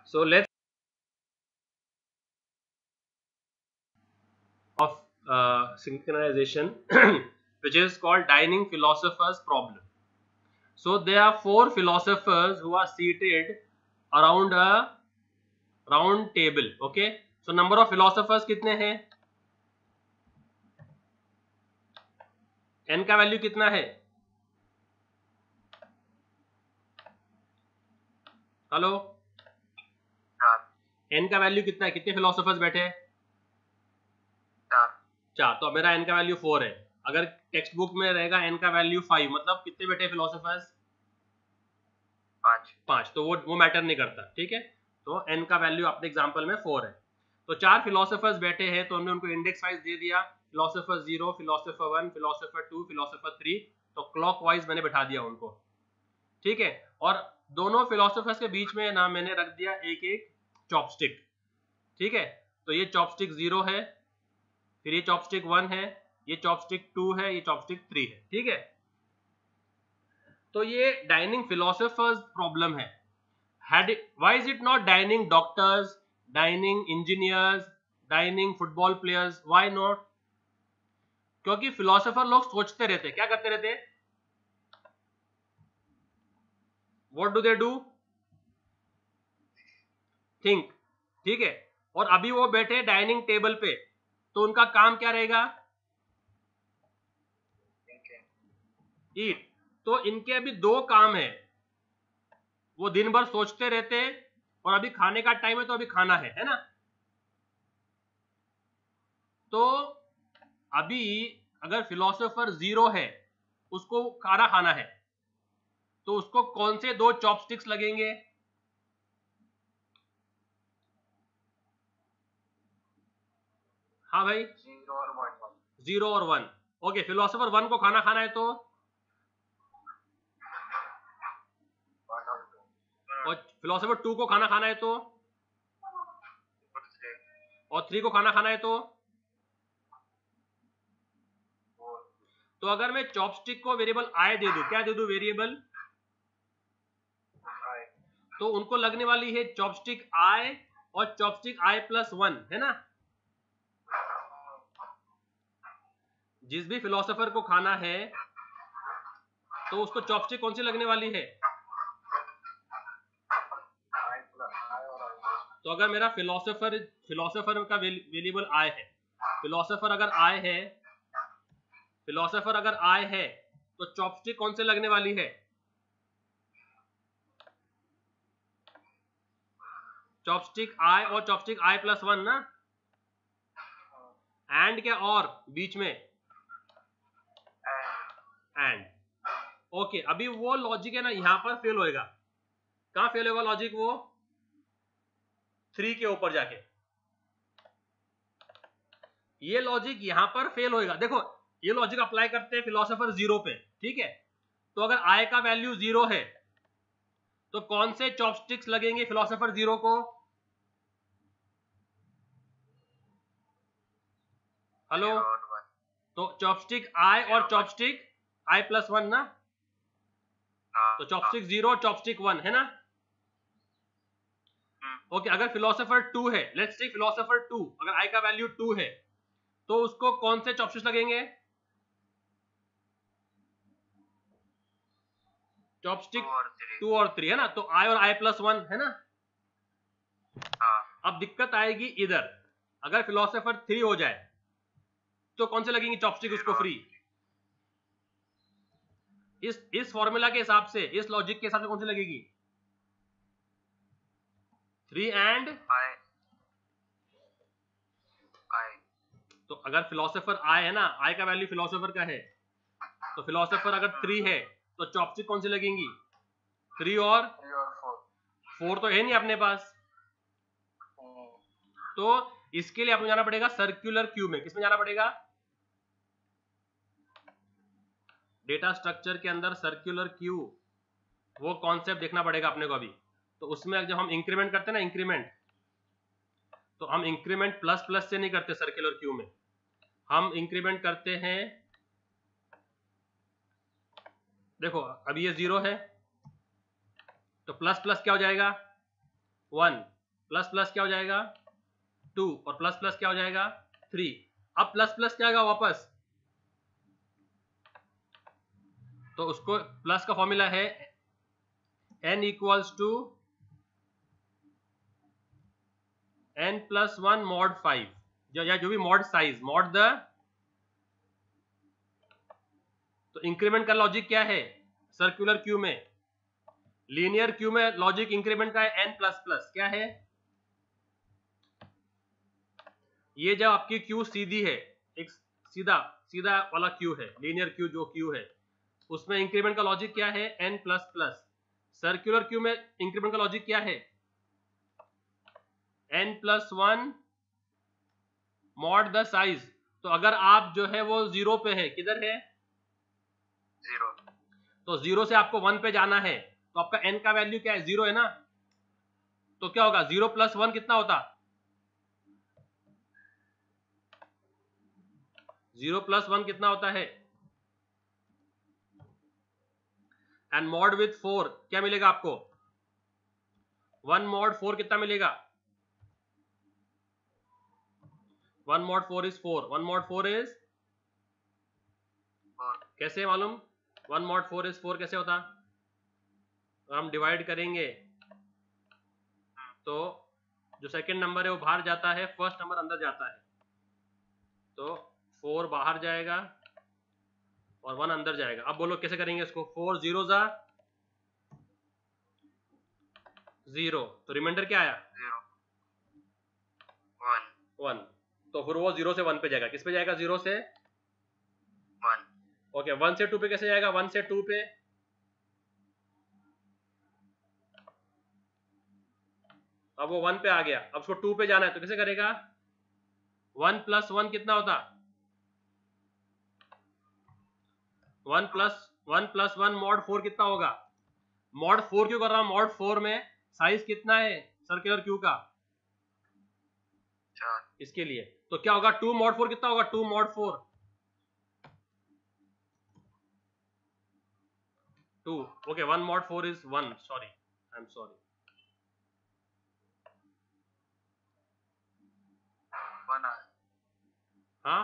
So let's of synchronization which is called dining philosophers problem. So there are four philosophers who are seated around a round table. Okay, so number of philosophers कितने हैं? n का value कितना है? Hello, n का value कितना है? कितने philosophers बैठे हैं? चार। तो मेरा n का वैल्यू 4 है। अगर टेक्स्ट बुक में रहेगा n का वैल्यू 5, मतलब कितने बैठे फिलोसोफर्स? 5। तो वो मैटर नहीं करता, ठीक है। तो n का वैल्यू अपने एग्जांपल में 4 है। तो चार फिलोसोफर्स बैठे हैं, तो हमने उनको इंडेक्स वाइज दे दिया, फिलोसोफर 0, फिलोसोफर 1, फिलोसोफर 2, फिलोसोफर 3। तो क्लॉक वाइज मैंने बैठा दिया उनको, ठीक है। और दोनों फिलोसोफर्स के बीच में ना मैंने रख दिया एक एक चॉपस्टिक, ठीक है। तो ये चॉपस्टिक 0 है, फिर ये चॉपस्टिक 1 है, ये चॉपस्टिक 2 है, ये चॉपस्टिक 3 है, ठीक है। तो ये डाइनिंग फिलोसोफर्स प्रॉब्लम है। Why is it not dining doctors, dining engineers, dining football players? Why not? क्योंकि फिलोसोफर लोग सोचते रहते, क्या करते रहते? What do they do? Think, ठीक है। और अभी वो बैठे डाइनिंग टेबल पे, तो उनका काम क्या रहेगा? ईट। तो इनके अभी दो काम है, वो दिन भर सोचते रहते और अभी खाने का टाइम है तो अभी खाना है ना। तो अभी अगर फिलोसोफर 0 है, उसको खाना खाना है, तो उसको कौन से दो चॉपस्टिक्स लगेंगे? हाँ भाई, 0 और 1। ओके, फिलोसोफर 1 को खाना खाना है तो, और फिलोसोफर 2 को खाना खाना है तो, और 3 को खाना खाना है तो अगर मैं चॉपस्टिक को वेरिएबल आई दे दूं, क्या दे दूं वेरिएबल? तो उनको लगने वाली है चॉपस्टिक आई और चॉपस्टिक आई प्लस 1, है ना। जिस भी फिलोसोफर को खाना है तो उसको चॉपस्टिक कौन सी लगने वाली है? तो अगर मेरा फिलोसोफर का वेरिएबल आई है, फिलोसोफर अगर आई है तो चॉपस्टिक कौन से लगने वाली है? चॉपस्टिक आई और चॉपस्टिक आई प्लस 1 ना। एंड क्या और बीच में? एंड। ओके, अभी वो लॉजिक है ना, यहां पर फेल होएगा। कहां फेल होगा लॉजिक? वो 3 के ऊपर जाके ये लॉजिक यहां पर फेल होएगा। देखो, ये लॉजिक अप्लाई करते हैं फिलोसोफर 0 पे, ठीक है। तो अगर आई का वैल्यू 0 है तो कौन से चॉपस्टिक्स लगेंगे फिलोसोफर 0 को? हेलो, तो चॉपस्टिक आई और चॉपस्टिक आई प्लस 1 ना। तो चॉपस्टिक 0 और चॉपस्टिक 1 है ना। ओके, अगर फिलोसोफर 2 है, लेट्स टेक फिलोसोफर 2, अगर आई का वैल्यू 2 है तो उसको कौन से चॉपस्टिक्स लगेंगे? चॉपस्टिक 2 और 3 है ना। तो आई और आई प्लस 1 है ना। अब दिक्कत आएगी इधर, अगर फिलोसोफर 3 हो जाए तो कौन से लगेंगे चॉपस्टिक उसको फ्री? इस फॉर्मूला के हिसाब से, इस लॉजिक के हिसाब से कौन सी लगेगी? 3 एंड आई। तो अगर फिलोसोफर आई है ना, आई का वैल्यू फिलोसोफर का है, तो फिलोसोफर अगर 3 है तो चॉपस्टिक कौन सी लगेंगी? 3 और 4 तो है नहीं अपने पास। तो इसके लिए आपको जाना पड़ेगा सर्कुलर क्यू में। किसमें जाना पड़ेगा? डेटा स्ट्रक्चर के अंदर सर्कुलर क्यू, वो कॉन्सेप्ट देखना पड़ेगा अपने को अभी। तो उसमें जब हम इंक्रीमेंट करते हैं ना, इंक्रीमेंट, तो हम इंक्रीमेंट प्लस प्लस से नहीं करते सर्कुलर क्यू में, हम इंक्रीमेंट करते हैं, देखो अभी ये 0 है तो प्लस प्लस क्या हो जाएगा? 1, प्लस प्लस क्या हो जाएगा 2 और प्लस प्लस क्या हो जाएगा 3। अब प्लस प्लस क्या आएगा वापस, तो उसको प्लस का फॉर्मूला है n equals to n plus 1 mod 5 या जो भी मॉड साइज मॉड द। तो इंक्रीमेंट का लॉजिक क्या है सर्कुलर क्यू में, लीनियर क्यू में लॉजिक इंक्रीमेंट का है n प्लस प्लस क्या है, ये जब आपकी क्यू सीधी है, एक सीधा सीधा वाला क्यू है, लीनियर क्यू जो क्यू है उसमें इंक्रीमेंट का लॉजिक क्या है n plus plus. Circular queue में इंक्रीमेंट का लॉजिक क्या है n plus 1 mod the size. तो अगर आप जो है वो 0 पे है, किधर है 0, तो 0 से आपको 1 पे जाना है, तो आपका n का वैल्यू क्या है 0 है ना, तो क्या होगा 0 प्लस 1 कितना होता 0 प्लस 1 कितना होता है, एंड मॉड विथ 4 क्या मिलेगा आपको 1 मॉड 4 कितना मिलेगा 1 mod 4 is 4, 1 mod 4 is 4, कैसे मालूम 1 mod 4 is 4 कैसे होता, हम डिवाइड करेंगे तो जो सेकंड नंबर है वो बाहर जाता है, फर्स्ट नंबर अंदर जाता है, तो 4 बाहर जाएगा और 1 अंदर जाएगा। अब बोलो कैसे करेंगे इसको, 4 0 जा 0, तो रिमाइंडर क्या आया 0, 1, 1, तो फिर वो 0 से 1 पे जाएगा, किस पे जाएगा 0 से 1, ओके 1 से 2 पे कैसे जाएगा 1 से 2 पे, अब वो 1 पे आ गया, अब उसको 2 पे जाना है तो कैसे करेगा 1 प्लस 1 कितना होता 1 प्लस 1 मॉड 4 कितना होगा, मॉड 4 क्यों कर रहा हूं, मॉड 4 में साइज कितना है सर्कुलर क्यू का 4, इसके लिए, तो क्या होगा 2 मॉड 4 कितना होगा 2 mod 4 2 okay 1 mod 4 is 1 sorry I am sorry 1 है, हाँ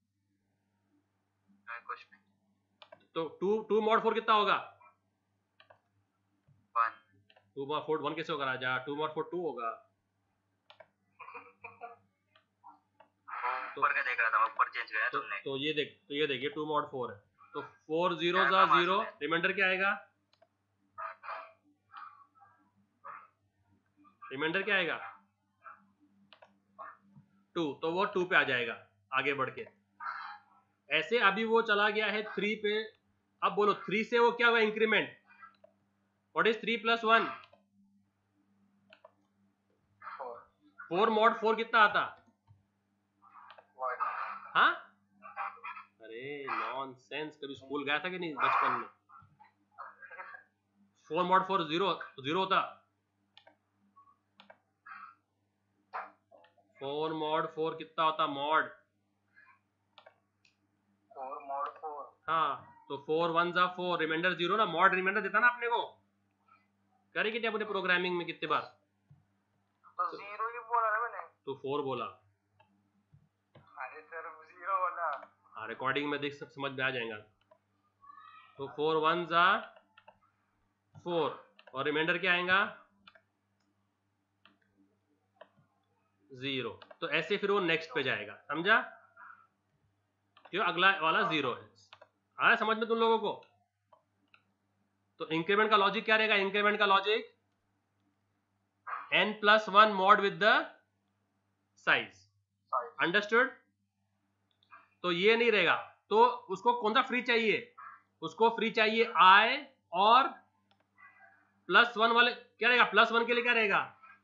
कुछ नहीं, तो 2 मॉड 4 कितना होगा 1, 2 मॉड 4 1 कैसे होगा राजा 2 मॉड 4 2 होगा, ऊपर का देख रहा था, ऊपर चेंज किया तुमने, तो ये देख ये 2 मॉड 4 है, तो 4 0 क्या जा कमाल 0 है। रिमाइंडर क्या आएगा रिमाइंडर क्या आएगा 2, तो वो 2 पे आ जाएगा आगे बढ़ के, ऐसे अभी वो चला गया है 3 पे। अब बोलो 3 से वो क्या हुआ increment, what is 3 plus 1 4 mod 4 कितना आता 1, हाँ अरे नॉनसेंस, कभी स्कूल गया था कि नहीं बचपन में, 4 मॉड 4 0 होता, 4 मॉड 4 कितना होता मॉड 4 mod 4, हाँ, तो 4 1 जा 4 रिमाइंडर 0 ना, मॉड रिमाइंडर देता ना अपने को, करे कितने अपने प्रोग्रामिंग में कितने बार, तो 0 ही बोला ना मैंने, तो 4 बोला, अरे सर 0 बोला, हाँ रिकॉर्डिंग में देख समझ में आ जाएगा, तो 4 1 जा 4 और रिमाइंडर क्या आएगा 0, तो ऐसे फिर वो नेक्स्ट पे जाएगा, समझा क्यों अगला वाला 0 है, आया समझ में तुम लोगों को। तो इंक्रीमेंट का लॉजिक क्या रहेगा, इंक्रीमेंट का logic n plus 1 mod with the size, understood. तो ये नहीं रहेगा, तो उसको कौन सा फ्री चाहिए, उसको फ्री चाहिए i और प्लस 1 वाले, क्या रहेगा प्लस 1 के लिए क्या रहेगा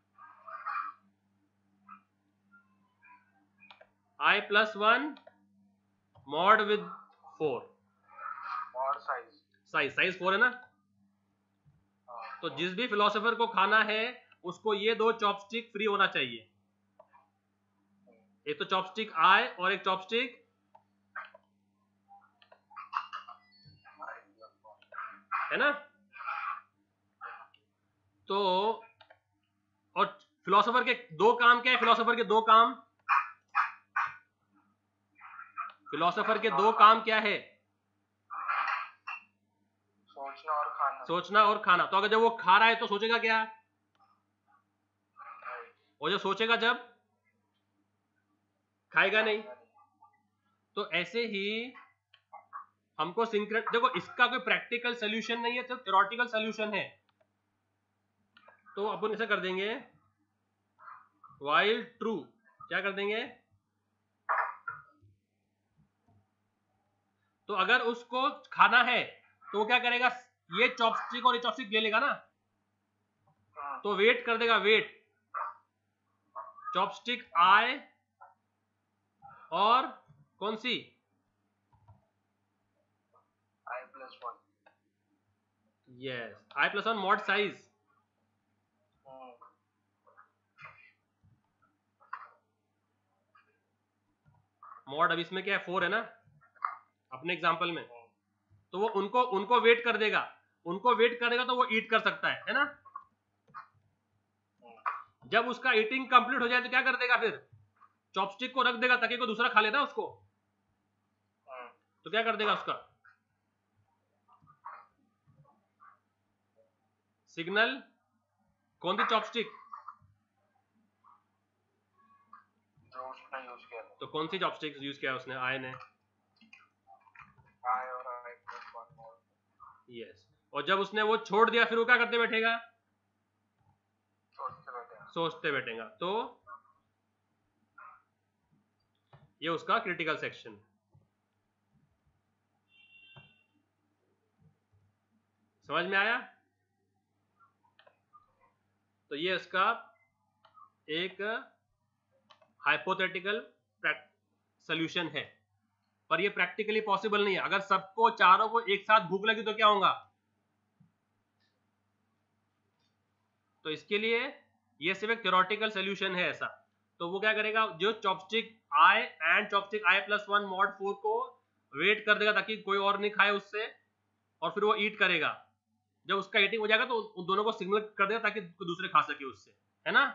i plus 1 mod with 4 mod size 4 है ना, तो जिस भी फिलोसोफर को खाना है उसको ये 2 चॉपस्टिक फ्री होना चाहिए, एक तो चॉपस्टिक आई और एक चॉपस्टिक है ना, तो और फिलोसोफर के दो काम क्या है? फिलोसोफर के दो काम, फिलोसोफर के दो काम क्या है? सोचना और खाना। सोचना और खाना। तो अगर जब वो खा रहा है तो सोचेगा क्या? और जब सोचेगा जब खाएगा नहीं। तो ऐसे ही हमको सिंक्रेट, देखो इसका कोई प्रैक्टिकल सोल्यूशन नहीं है, सिर्फ थ्योरेटिकल सोल्यूशन है। तो अपन इसे कर देंगे while ट्रू, क्या कर देंगे? तो अगर उसको खाना है तो वो क्या करेगा? ये चॉपस्टिक और ये चॉपस्टिक ले लेगा ना, तो वेट कर देगा, वेट चॉपस्टिक आई और कौन सी? I+1। Yes, I+1 mod size. Mod अभी इसमें क्या है? 4 है ना अपने एग्जांपल में। तो वो उनको वेट कर देगा, उनको वेट करेगा तो वो ईट कर सकता है ना। जब उसका ईटिंग कंप्लीट हो जाए तो क्या कर देगा? फिर चॉपस्टिक को रख देगा ताकि कोई दूसरा खा लेना उसको। तो क्या कर देगा? उसका सिग्नल, कौन सी चॉपस्टिक? जो उसने यूज किया था। तो कौन सी चॉपस्टिक यूज किया उसने? आई ने। I और I+1 मोड। यस। और जब उसने वो छोड़ दिया फिर वो क्या करते बैठेगा? सोचते बैठेगा। तो ये उसका क्रिटिकल सेक्शन। समझ में आया? तो ये उसका एक हाइपोथेटिकल सॉल्यूशन है, पर ये प्रैक्टिकली पॉसिबल नहीं है। अगर सबको चारों को एक साथ भूख लगी तो क्या होगा? तो इसके लिए ये सिर्फ एक थ्योरेटिकल सॉल्यूशन है ऐसा। तो वो क्या करेगा? जो chopstick I and chopstick I+1 mod 4 को वेट कर देगा ताकि कोई और नहीं खाए उससे, और फिर वो ईट करेगा। जब उसका ईटिंग हो जाएगा तो उन दोनों को सिग्नल कर देगा ताकि दूसरे खा सके उससे, है ना।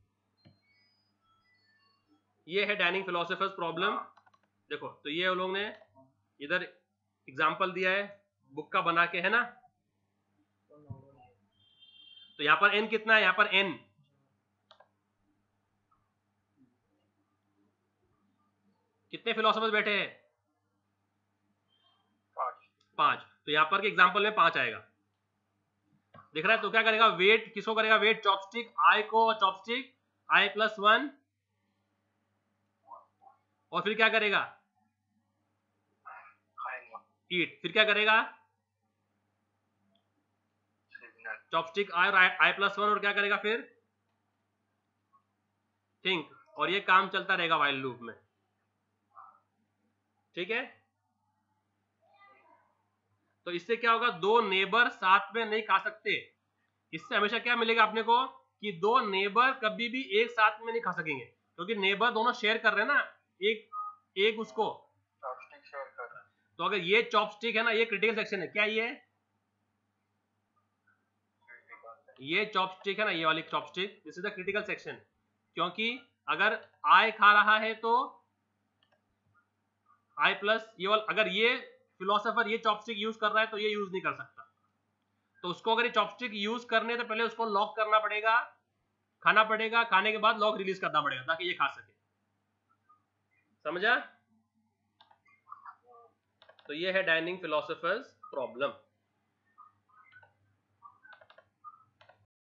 ये है डाइनिंग फिलोसोफर्स प्रॉब्लम। देखो, तो ये वो लोग ने इधर एग्जांपल दिया है बुक का बना के, है ना। तो यहां पर n कितना है? यहां पर n कितने फिलोसोफर्स बैठे हैं? 5। तो यहां पर के एग्जांपल में 5 आएगा, दिख रहा है। तो क्या करेगा? वेट किसको करेगा? वेट चॉपस्टिक आई को, और चॉपस्टिक I+1, और फिर क्या करेगा? ईट। फिर क्या करेगा? चॉपस्टिक आई और I+1, और क्या करेगा फिर? थिंक। और ये काम चलता रहेगा व्हाइल लूप में, ठीक है। तो इससे क्या होगा? दो नेबर साथ में नहीं खा सकते। इससे हमेशा क्या मिलेगा अपने को? कि दो नेबर कभी भी एक साथ में नहीं खा सकेंगे, क्योंकि नेबर दोनों शेयर कर रहे हैं ना एक उसको चॉपस्टिक शेयर कर रहा है। तो अगर ये चॉपस्टिक है ना, ये क्रिटिकल सेक्शन है। क्या ये चॉपस्टिक है ना, ये वाली chopstick, this is the critical section. क्योंकि अगर आई खा रहा है तो I प्लस ये वाला, अगर ये फिलोसोफर ये चॉपस्टिक यूज कर रहा है तो ये यूज नहीं कर सकता। तो उसको अगर ये चॉपस्टिक यूज करने तो पहले उसको लॉक करना पड़ेगा, खाना पड़ेगा, खाने के बाद लॉक रिलीज करना पड़ेगा ताकि ये खा सके। समझा? तो ये है डाइनिंग फिलोसोफर्स प्रॉब्लम।